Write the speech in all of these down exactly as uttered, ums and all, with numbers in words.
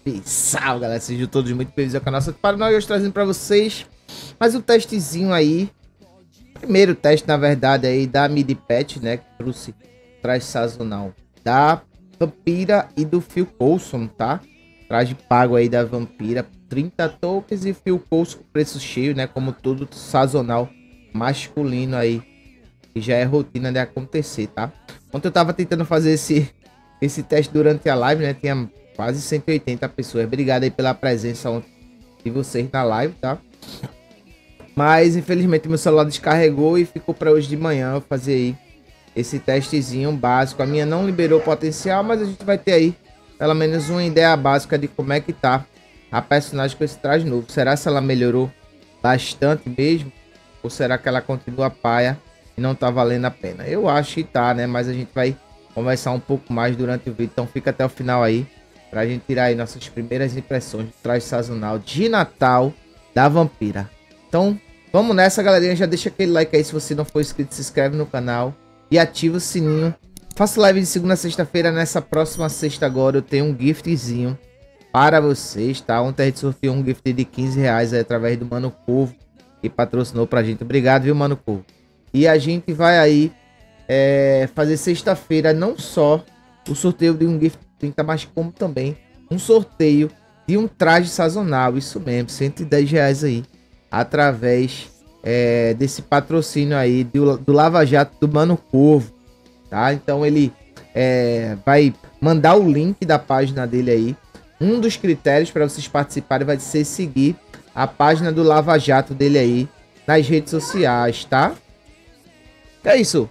Salve, galera, sejam todos muito bem-vindos ao canal Santo para nós, hoje trazendo para vocês mais um testezinho aí. Primeiro teste, na verdade, aí da mid patch, né, que trouxe traje sazonal da Vampira e do Phil Coulson, tá? Traje pago aí da Vampira, trinta tokens, e Phil Coulson com preço cheio, né, como todo sazonal masculino aí, que já é rotina de acontecer, tá? Ontem eu tava tentando fazer esse, esse teste durante a live, né, tinha quase cento e oitenta pessoas. Obrigado aí pela presença de vocês na live, tá? Mas infelizmente meu celular descarregou e ficou para hoje de manhã eu fazer aí esse testezinho básico. A minha não liberou potencial, mas a gente vai ter aí pelo menos uma ideia básica de como é que tá a personagem com esse traje novo. Será se ela melhorou bastante mesmo? Ou será que ela continua paia e não tá valendo a pena? Eu acho que tá, né? Mas a gente vai conversar um pouco mais durante o vídeo, então fica até o final aí pra gente tirar aí nossas primeiras impressões do traje sazonal de Natal da Vampira. Então, vamos nessa, galerinha. Já deixa aquele like aí se você não for inscrito, se inscreve no canal e ativa o sininho. Faço live de segunda a sexta-feira. Nessa próxima sexta agora eu tenho um giftzinho para vocês, tá? Ontem a gente sorteou um gift de quinze reais aí, através do Mano Corvo, que patrocinou pra gente. Obrigado, viu, Mano Corvo? E a gente vai aí é, fazer sexta-feira não só o sorteio de um gift trinta, mas como também um sorteio de um traje sazonal, isso mesmo, cento e dez reais aí, através é, desse patrocínio aí do, do Lava Jato do Mano Corvo, tá? Então ele é, vai mandar o link da página dele aí. Um dos critérios para vocês participarem vai ser seguir a página do Lava Jato dele aí nas redes sociais, tá? É isso.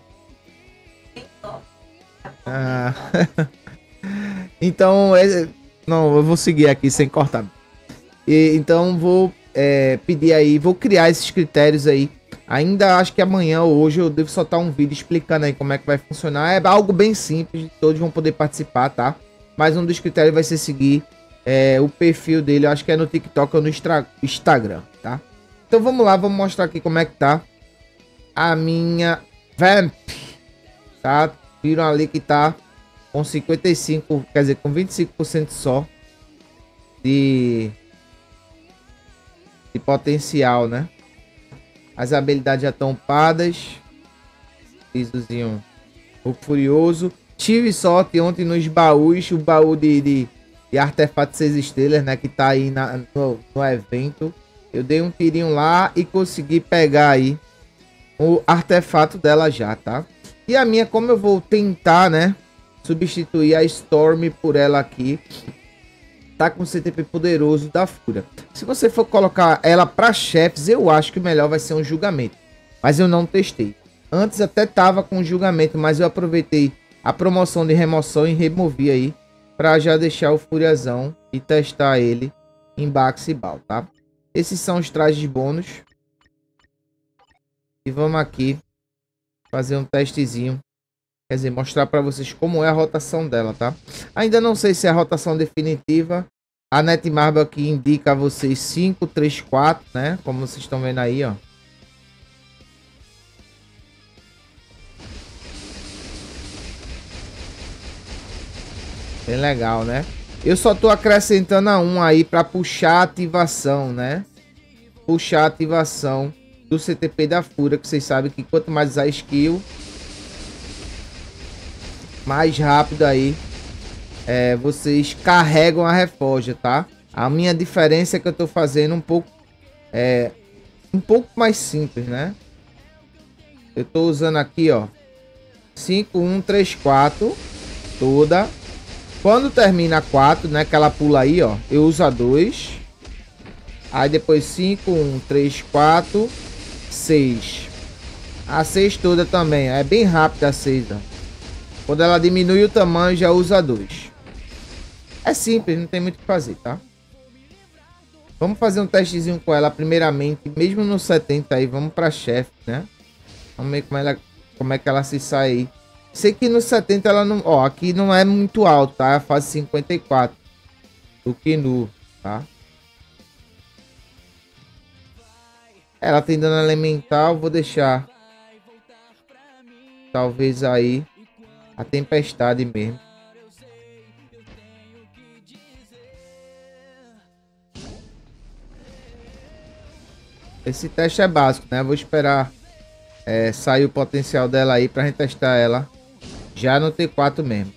Ah... Então, é, não, eu vou seguir aqui sem cortar. E, então, vou é, pedir aí, vou criar esses critérios aí. Ainda acho que amanhã ou hoje eu devo soltar um vídeo explicando aí como é que vai funcionar. É algo bem simples, todos vão poder participar, tá? Mas um dos critérios vai ser seguir é, o perfil dele, eu acho que é no TikTok ou no Instagram, tá? Então vamos lá, vamos mostrar aqui como é que tá a minha Vamp, tá? Viram ali que tá com cinquenta e cinco, quer dizer, com vinte e cinco por cento só de, de potencial, né? As habilidades já estão upadas. Pisozinho o Furioso. Tive sorte ontem nos baús, o baú de, de, de artefato seis estrelas, né? Que tá aí na, no, no evento. Eu dei um tirinho lá e consegui pegar aí o artefato dela já, tá? E a minha, como eu vou tentar, né, substituir a Storm por ela aqui, tá com o C T P poderoso da Fúria. Se você for colocar ela para chefes, eu acho que o melhor vai ser um julgamento, mas eu não testei. Antes até tava com julgamento, mas eu aproveitei a promoção de remoção e removi aí para já deixar o Furiazão e testar ele em Baxibal, tá? Esses são os trajes bônus. E vamos aqui fazer um testezinho. Quer dizer, mostrar para vocês como é a rotação dela, tá? Ainda não sei se é a rotação definitiva. A Netmarble aqui indica a vocês cinco, três, quatro, né? Como vocês estão vendo aí, ó. Bem legal, né? Eu só tô acrescentando a um aí para puxar a ativação, né? Puxar a ativação do C T P da Fúria, que vocês sabem que quanto mais a skill, mais rápido aí é, vocês carregam a reforja, tá? A minha diferença é que eu tô fazendo um pouco é, um pouco mais simples, né? Eu tô usando aqui, ó, cinco, um, três, quatro toda. Quando termina a quatro, né, que ela pula aí, ó, eu uso a dois. Aí depois cinco, um, três, quatro, seis. A seis toda também, é bem rápida a seis, ó. Quando ela diminui o tamanho, já usa dois. É simples, não tem muito o que fazer, tá? Vamos fazer um testezinho com ela primeiramente, mesmo no setenta aí, vamos para chefe, né? Vamos ver como, ela, como é que ela se sai aí. Sei que no setenta ela não... Ó, aqui não é muito alto, tá? É a fase cinquenta e quatro do Kinu, tá? Ela tem dano elemental, vou deixar talvez aí a tempestade mesmo. Esse teste é básico, né? Eu vou esperar é, sair o potencial dela aí pra gente testar ela já no T quatro mesmo.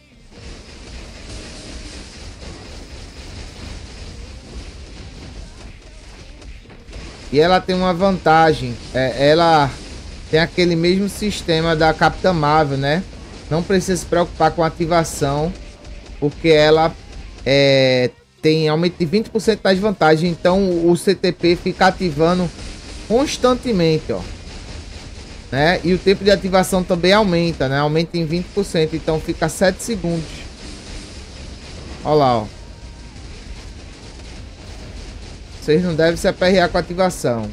E ela tem uma vantagem, é, ela tem aquele mesmo sistema da Capitã Marvel, né? Não precisa se preocupar com ativação, porque ela é, tem aumento de vinte por cento das vantagens, então o C T P fica ativando constantemente, ó. Né? E o tempo de ativação também aumenta, né? Aumenta em vinte por cento, então fica sete segundos. Olha lá, ó. Vocês não devem se aperrear com a ativação.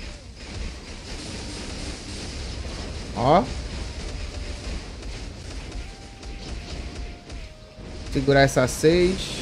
Ó. Segurar essa seis.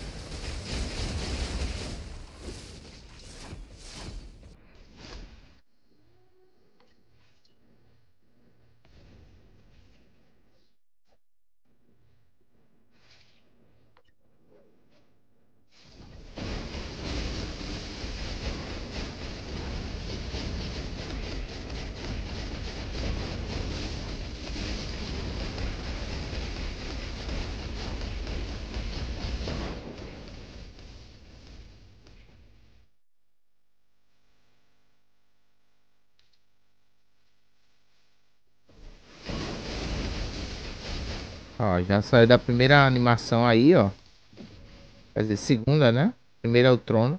Ó, já saiu da primeira animação aí, ó. Quer dizer, segunda, né? Primeiro é o trono.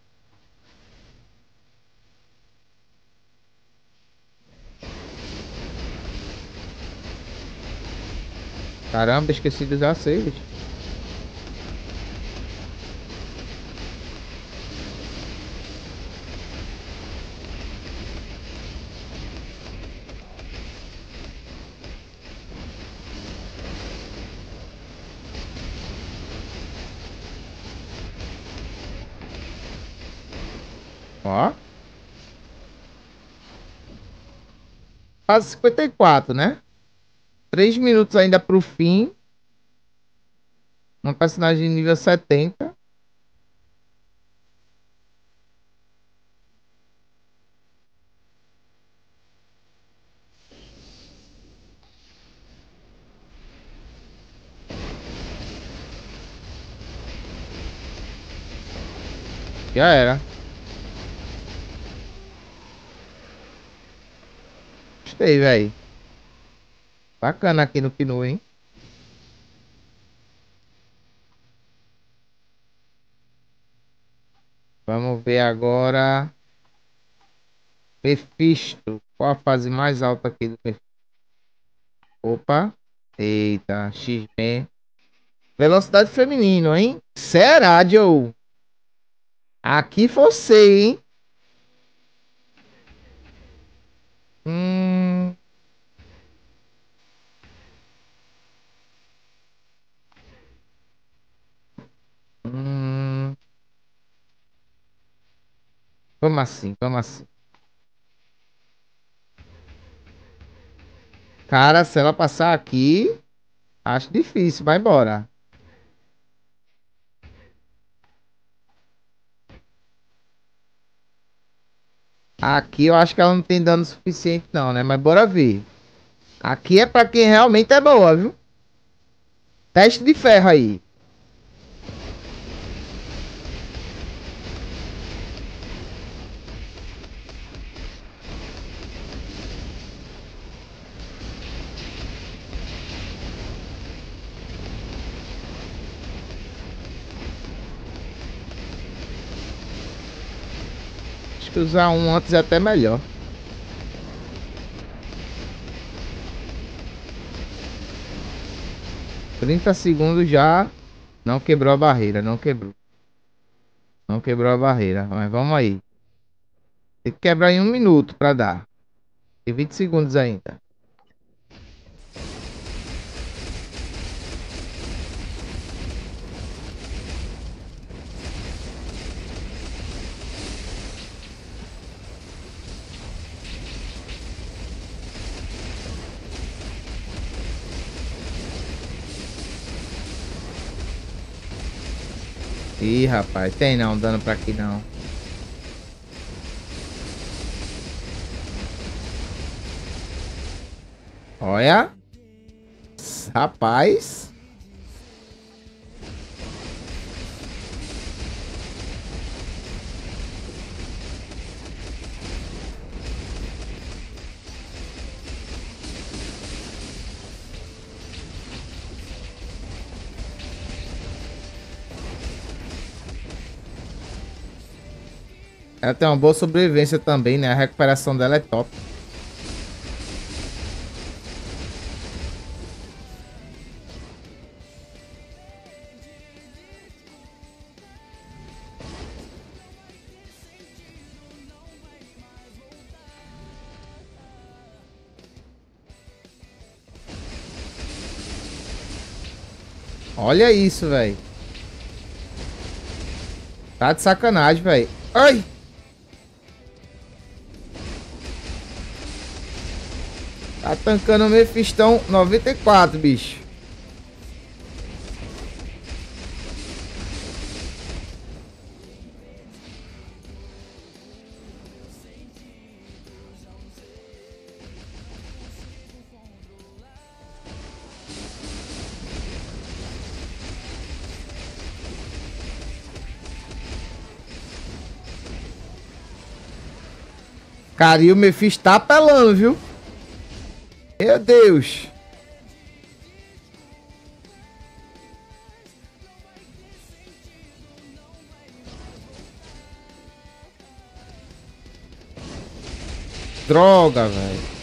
Caramba, esqueci de usar saves. Ó. Quase cinquenta e quatro, né? Três minutos ainda pro fim. Uma personagem nível setenta. Já era. Gostei, velho. Bacana aqui no Kinu, hein? Vamos ver agora. Mephisto. Qual a fase mais alta aqui do Mephisto? Opa. Eita, X-Men. Velocidade feminino, hein? Será, Joe? Aqui você, hein? Hum, hum, vamos assim, vamos assim. Cara, se ela passar aqui, acho difícil. Vai embora. Aqui eu acho que ela não tem dano suficiente não, né? Mas bora ver. Aqui é pra quem realmente é boa, viu? Teste de ferro aí. Acho que usar um antes é até melhor. trinta segundos já. Não quebrou a barreira, não quebrou. Não quebrou a barreira, mas vamos aí. Tem que quebrar em um minuto pra dar. Tem vinte segundos ainda. Ih, rapaz, tem não, dando pra aqui não. Olha. Rapaz. Ela tem uma boa sobrevivência também, né? A recuperação dela é top. Olha isso, velho. Tá de sacanagem, velho. Ai! Tá tancando o Mefistão noventa e quatro, bicho. Cara, e o Mephisto tá apelando, viu? Meu Deus. Droga, velho.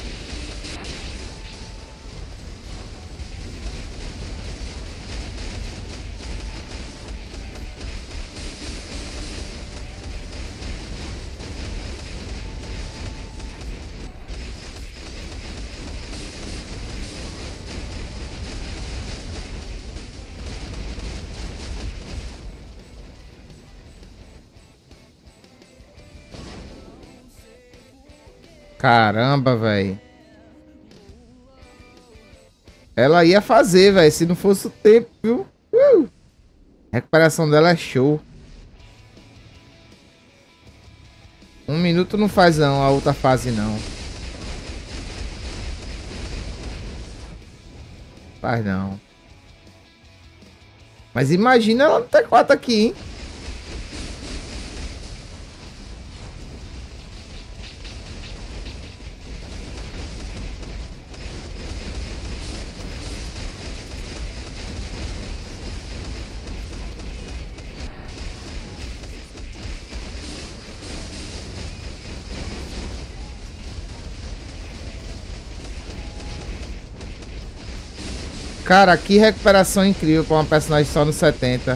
Caramba, velho. Ela ia fazer, velho, se não fosse o tempo, viu? Uh! A recuperação dela é show. Um minuto não faz não, a outra fase não. Faz não. Mas imagina ela no T quatro aqui, hein? Cara, que recuperação incrível pra uma personagem só no setenta.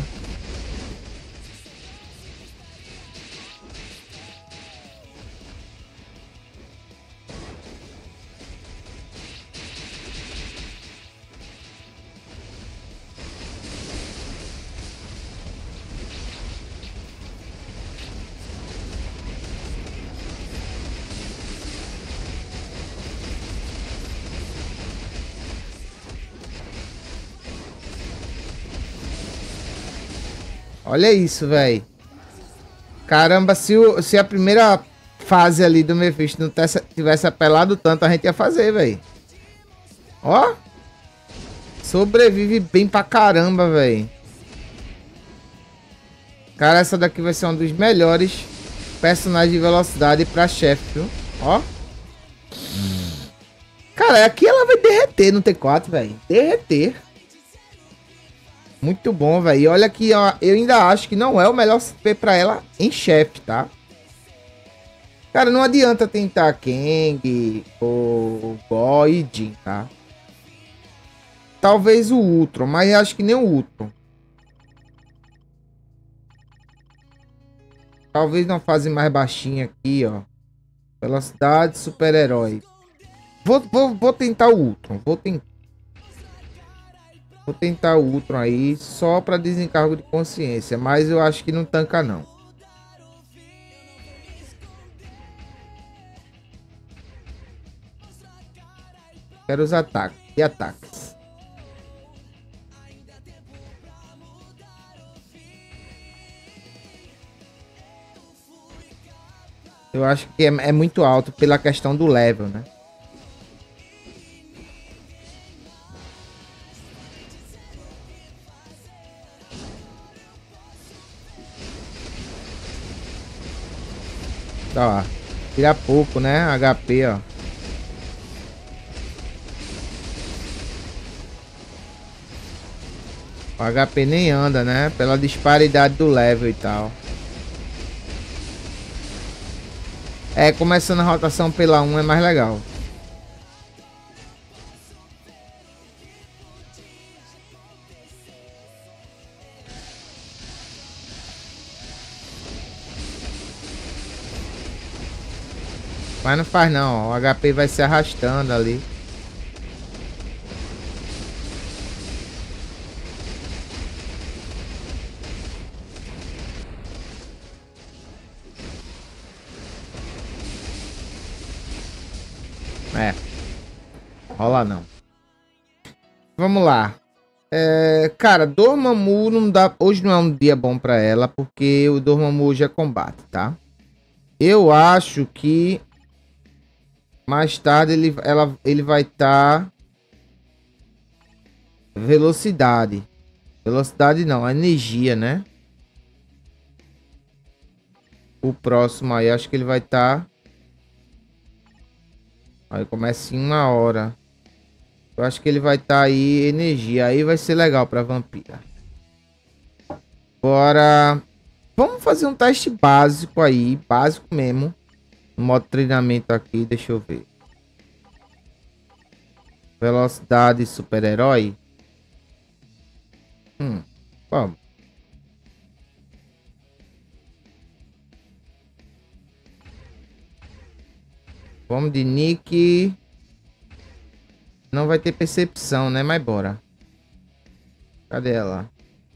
Olha isso, velho. Caramba, se, o, se a primeira fase ali do Mephisto não tivesse, tivesse apelado tanto, a gente ia fazer, velho. Ó. Sobrevive bem pra caramba, velho. Cara, essa daqui vai ser um dos melhores personagens de velocidade pra chefe, viu? Ó. Cara, aqui ela vai derreter no T quatro, velho. Derreter. Muito bom, velho. E olha que ó, eu ainda acho que não é o melhor C P pra ela em chefe, tá? Cara, não adianta tentar Kang ou Boy e Jin, tá? Talvez o Ultron, mas acho que nem o Ultron. Talvez numa fase mais baixinha aqui, ó. Velocidade, super-herói. Vou, vou, vou tentar o Ultron. Vou tentar. Vou tentar o Ultron aí, só para desencargo de consciência. Mas eu acho que não tanca, não. Quero os ataques. E ataques. Eu acho que é, é muito alto pela questão do level, né? Tá, ó. Tira pouco, né? H P, ó. O H P nem anda, né? Pela disparidade do level e tal. É, começando a rotação pela um é mais legal. Mas não faz não, ó. O H P vai se arrastando ali. É. Rola não. Vamos lá. É, cara, Dormammu não dá. Hoje não é um dia bom pra ela, porque o Dormammu hoje é combate, tá? Eu acho que mais tarde ele, ela, ele vai estar tá... velocidade. Velocidade não, a energia, né? O próximo aí, acho que ele vai estar. Tá... Aí começa em uma hora. Eu acho que ele vai estar tá aí energia. Aí vai ser legal pra vampira. Bora. Vamos fazer um teste básico aí. Básico mesmo. No modo treinamento aqui. Deixa eu ver. Velocidade super-herói. Hum. Vamos. Vamos de Nick. Não vai ter percepção, né? Mas bora. Cadê ela?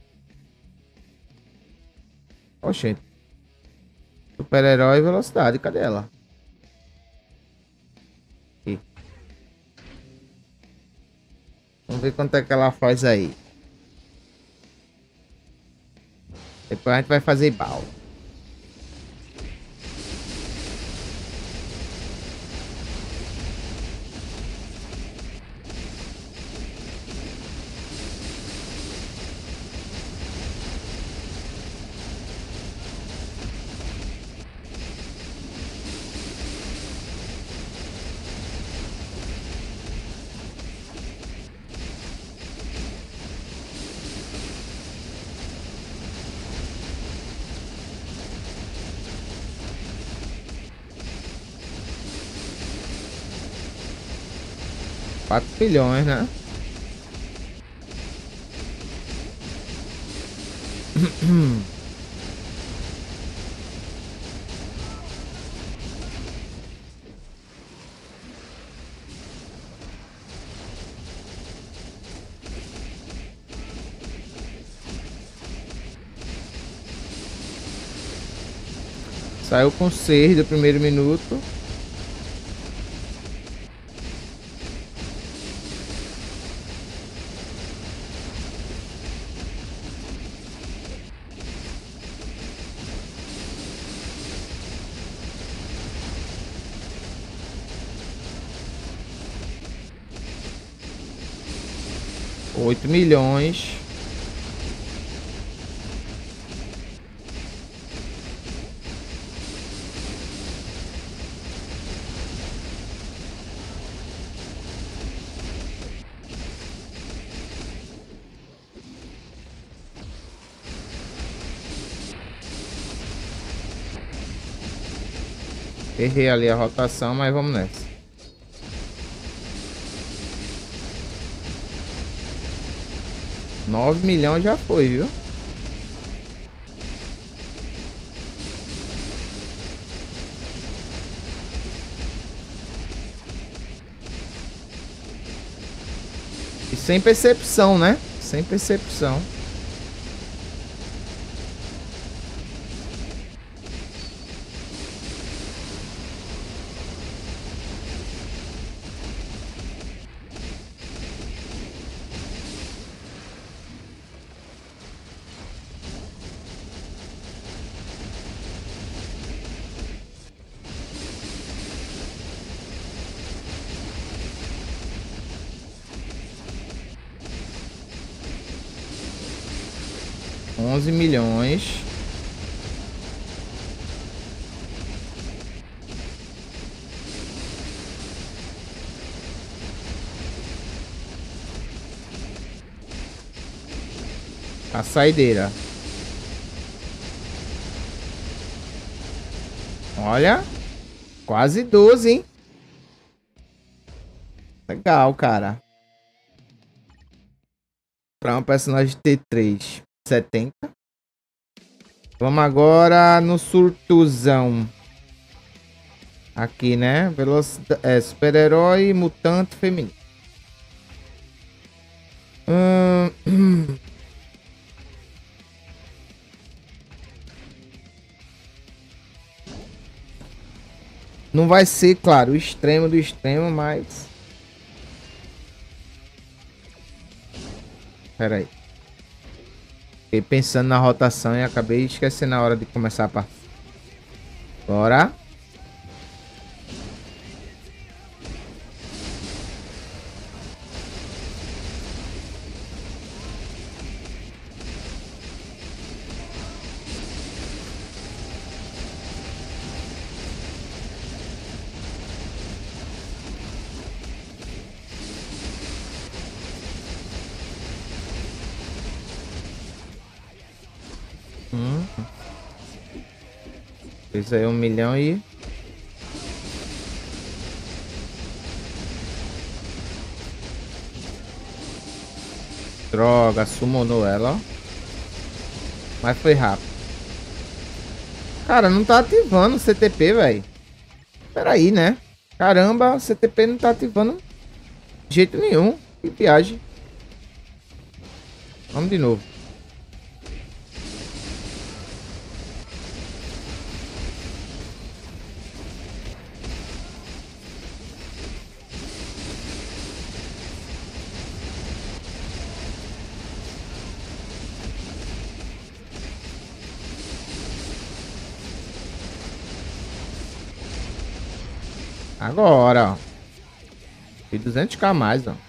Oxente. Super-herói e velocidade. Cadê ela? Aqui. Vamos ver quanto é que ela faz aí. Depois a gente vai fazer bal. quatro bilhões, né? Saiu com seis do primeiro minuto. Oito milhões. Errei ali a rotação, mas vamos nessa. Nove milhões já foi, viu? E sem percepção, né? Sem percepção. Onze milhões. A saideira. Olha. Quase doze, hein? Legal, cara. Pra um personagem T três. setenta. Vamos agora no surtuzão. Aqui, né? Velocidade, é, super-herói mutante feminino. Hum... Não vai ser, claro, o extremo do extremo, mas... Pera aí. Fiquei pensando na rotação e acabei esquecendo a hora de começar a partida. Bora. Hum. Fez aí um milhão e... Droga, summonou ela, ó. Mas foi rápido. Cara, não tá ativando o C T P, velho. Pera aí, né? Caramba, o C T P não tá ativando de jeito nenhum. Que viagem. Vamos de novo. Agora, ó. E duzentos k a mais, ó.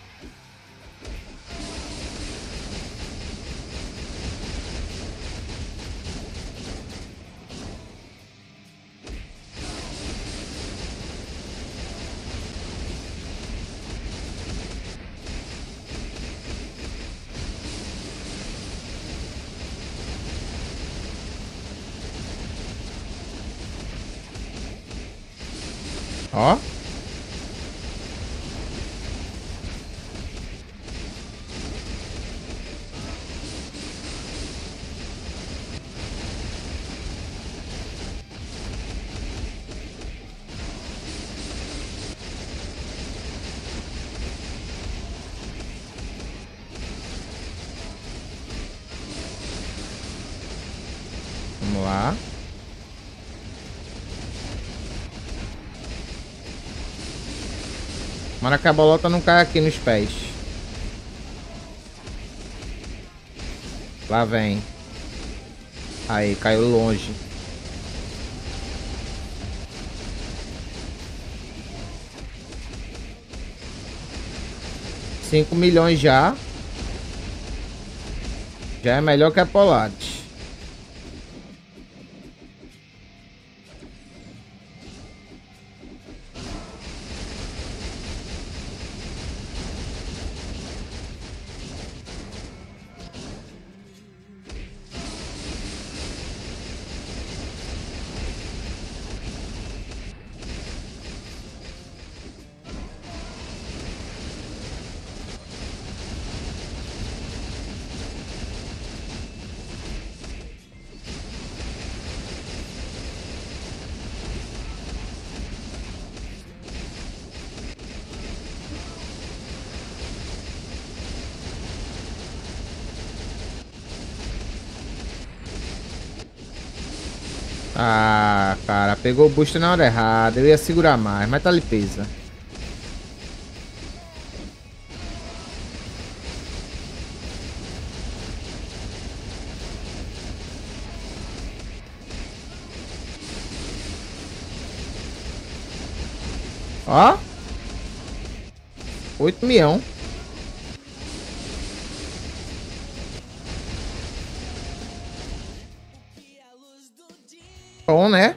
Ó. Vamos lá. Mara que a bolota não cai aqui nos pés. Lá vem. Aí, caiu longe. cinco milhões já. Já é melhor que a Polaris. Ah, cara, pegou o boost na hora errada. Eu ia segurar mais, mas tá limpeza. Ó. oito milhão. Bom, né?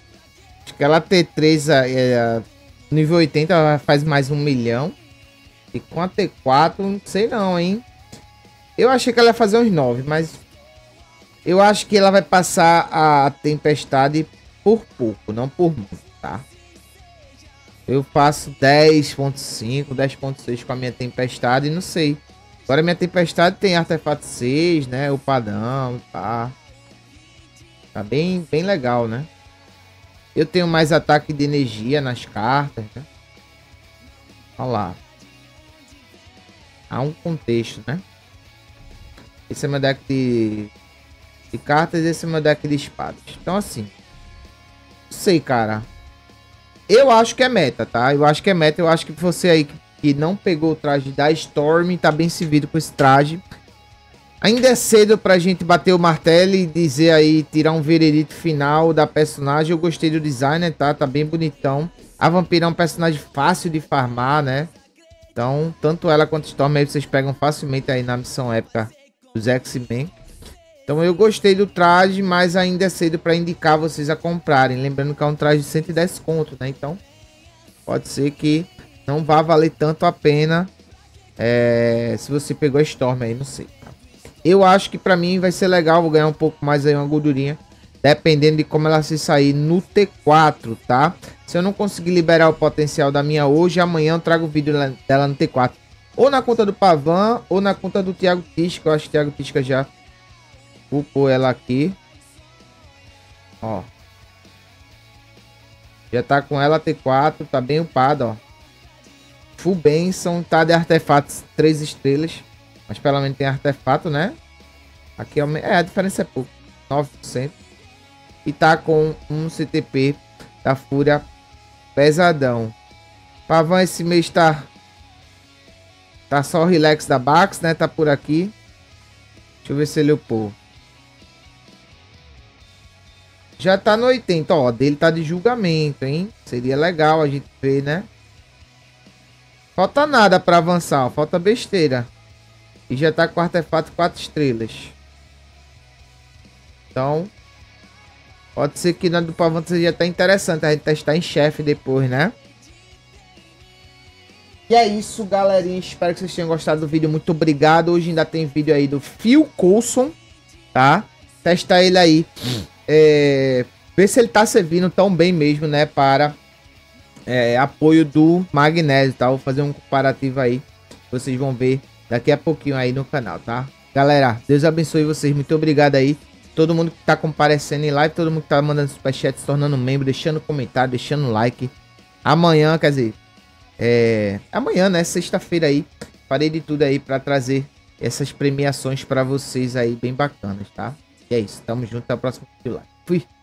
Acho que ela T três é, nível oitenta ela faz mais um milhão. E com a T quatro, não sei não, hein? Eu achei que ela ia fazer uns nove, mas... eu acho que ela vai passar a Tempestade por pouco, não por muito, tá? Eu faço dez ponto cinco, dez ponto seis com a minha Tempestade, não sei. Agora minha Tempestade tem artefato seis, né? O padrão, tá? Tá bem, bem legal, né? Eu tenho mais ataque de energia nas cartas, né? Olha lá. Há um contexto, né? Esse é meu deck de, de cartas, esse é meu deck de espadas. Então assim, não sei, cara. Eu acho que é meta, tá? Eu acho que é meta. Eu acho que você aí que, que não pegou o traje da Storm tá bem servido com esse traje. Ainda é cedo pra gente bater o martelo e dizer aí, tirar um veredito final da personagem. Eu gostei do design, tá? Tá bem bonitão. A Vampira é um personagem fácil de farmar, né? Então, tanto ela quanto Storm aí vocês pegam facilmente aí na missão épica dos X-Men. Então eu gostei do traje, mas ainda é cedo para indicar vocês a comprarem. Lembrando que é um traje de cento e dez conto, né? Então pode ser que não vá valer tanto a pena é, se você pegou a Storm aí, não sei. Tá? Eu acho que para mim vai ser legal, vou ganhar um pouco mais aí uma gordurinha, dependendo de como ela se sair no T quatro, tá? Se eu não conseguir liberar o potencial da minha hoje, amanhã eu trago o vídeo dela no T quatro. Ou na conta do Pavan, ou na conta do Thiago Tisca. Eu acho que o Thiago Tisca já upou ela aqui. Ó. Já tá com ela T quatro, tá bem upada, ó. Full Benção, tá de artefatos três estrelas. Mas pelo menos tem artefato, né? Aqui é, é a diferença é pouco, nove por cento. E tá com um C T P da Fúria pesadão. Pavan esse mês tá... tá só o relax da Bax, né? Tá por aqui. Deixa eu ver se ele upou. Já tá no oitenta, ó. Dele tá de julgamento, hein? Seria legal a gente ver, né? Falta nada pra avançar, ó. Falta besteira. E já tá com artefato quatro estrelas. Então... pode ser que na do Pavan seja até interessante a gente testar em chefe depois, né? E é isso, galerinha. Espero que vocês tenham gostado do vídeo. Muito obrigado. Hoje ainda tem vídeo aí do Phil Coulson, tá? Testar ele aí. É, ver se ele tá servindo tão bem mesmo, né? Para é, apoio do Magnésio, tá? Vou fazer um comparativo aí. Vocês vão ver daqui a pouquinho aí no canal, tá? Galera, Deus abençoe vocês. Muito obrigado aí. Todo mundo que tá comparecendo em live, todo mundo que tá mandando superchat, se tornando membro, deixando comentário, deixando like. Amanhã, quer dizer, é... amanhã, né? Sexta-feira aí, farei de tudo aí pra trazer essas premiações pra vocês aí, bem bacanas, tá? E é isso, tamo junto, até o próximo vídeo lá. Fui!